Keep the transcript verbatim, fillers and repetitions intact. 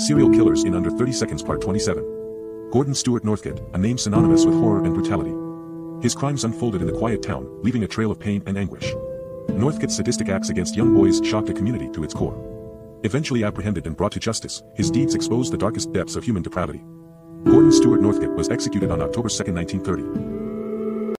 Serial Killers in Under thirty seconds Part twenty-seven. Gordon Stuart Northcott, a name synonymous with horror and brutality. His crimes unfolded in the quiet town, leaving a trail of pain and anguish. Northcott's sadistic acts against young boys shocked a community to its core. Eventually apprehended and brought to justice, his deeds exposed the darkest depths of human depravity. Gordon Stuart Northcott was executed on October second, nineteen thirty.